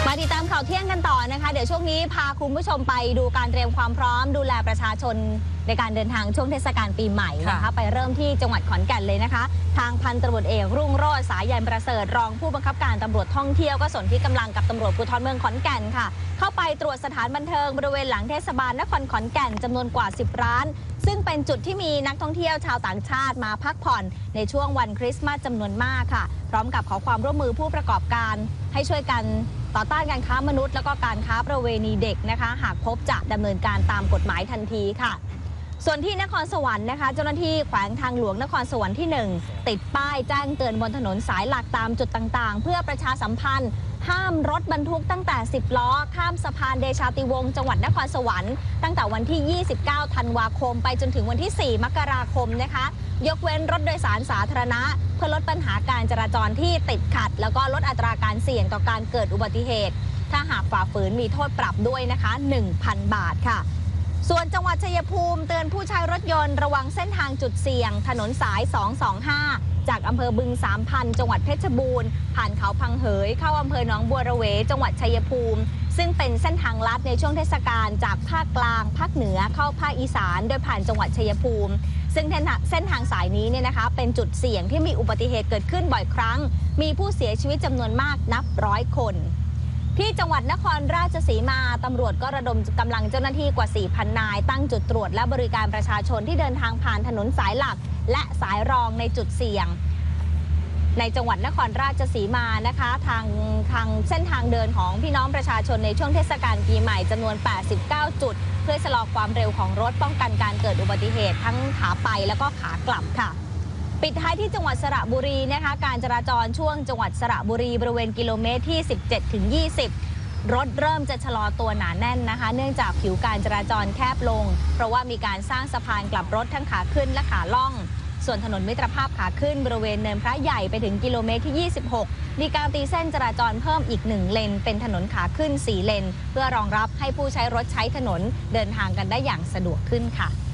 มาติดตามข่าวเที่ยงกันต่อนะคะเดี๋ยวช่วงนี้พาคุณผู้ชมไปดูการเตรียมความพร้อมดูแลประชาชนในการเดินทางช่วงเทศกาลปีใหม่นะคะไปเริ่มที่จังหวัดขอนแก่นเลยนะคะทางพันตำรวจเอกรุ่งโรจน์สายันประเสริฐรองผู้บังคับการตำรวจท่องเที่ยวก็สนที่กำลังกับตำรวจภูธรเมืองขอนแก่นค่ะเข้าไปตรวจสถานบันเทิงบริเวณหลังเทศบาลนครขอนแก่นจำนวนกว่า10ร้านซึ่งเป็นจุดที่มีนักท่องเที่ยวชาวต่างชาติมาพักผ่อนในช่วงวันคริสต์มาสจำนวนมากค่ะพร้อมกับขอความร่วมมือผู้ประกอบการให้ช่วยกันต่อต้านการค้ามนุษย์แล้วก็การค้าประเวณีเด็กนะคะหากพบจะดำเนินการตามกฎหมายทันทีค่ะส่วนที่นครสวรรค์นะคะเจ้าหน้าที่แขวงทางหลวงนครสวรรค์ที่1ติดป้ายแจ้งเตือนบนถนนสายหลักตามจุดต่างๆเพื่อประชาสัมพันธ์ห้ามรถบรรทุกตั้งแต่10ล้อข้ามสะพานเดชาติวงศ์จังหวัดนครสวรรค์ตั้งแต่วันที่29ธันวาคมไปจนถึงวันที่4มกราคมนะคะยกเว้นรถโดยสารสาธารณะเพื่อลดปัญหาการจราจรที่ติดขัดแล้วก็ลดอัตราการเสี่ยงต่อการเกิดอุบัติเหตุถ้าหากฝ่าฝืนมีโทษปรับด้วยนะคะ 1,000 บาทค่ะส่วนจังหวัดชัยภูมิเตือนผู้ใช้รถยนต์ระวังเส้นทางจุดเสี่ยงถนนสาย225จากอำเภอบึง3,000จังหวัดเพชรบูรณ์ผ่านเขาพังเหยเข้าอำเภอหนองบัวระเวจังหวัดชัยภูมิซึ่งเป็นเส้นทางลัดในช่วงเทศกาลจากภาคกลางภาคเหนือเข้าภาคอีสานโดยผ่านจังหวัดชัยภูมิซึ่งเส้นทางสายนี้เนี่ยนะคะเป็นจุดเสี่ยงที่มีอุบัติเหตุเกิดขึ้นบ่อยครั้งมีผู้เสียชีวิตจำนวนมากนับ100 คนที่จังหวัดนครราชสีมาตำรวจก็ระดมกำลังเจ้าหน้าที่กว่า 4,000 นายตั้งจุดตรวจและบริการประชาชนที่เดินทางผ่านถนนสายหลักและสายรองในจุดเสี่ยงในจังหวัดนครราชสีมานะคะทางเส้นทางเดินของพี่น้องประชาชนในช่วงเทศกาลปีใหม่จำนวน89จุดเพื่อชะลอความเร็วของรถป้องกันการเกิดอุบัติเหตุทั้งขาไปแล้วก็ขากลับค่ะปิดท้ายที่จังหวัดสระบุรีนะคะการจราจรช่วงจังหวัดสระบุรีบริเวณกิโลเมตรที่17-20รถเริ่มจะชะลอตัวหนาแน่นนะคะเนื่องจากผิวการจราจรแคบลงเพราะว่ามีการสร้างสะพานกลับรถทั้งขาขึ้นและขาล่องส่วนถนนมิตรภาพขาขึ้นบริเวณเนินพระใหญ่ไปถึงกิโลเมตรที่26มีการตีเส้นจราจรเพิ่มอีก1เลนเป็นถนนขาขึ้น4เลนเพื่อรองรับให้ผู้ใช้รถใช้ถนนเดินทางกันได้อย่างสะดวกขึ้นค่ะ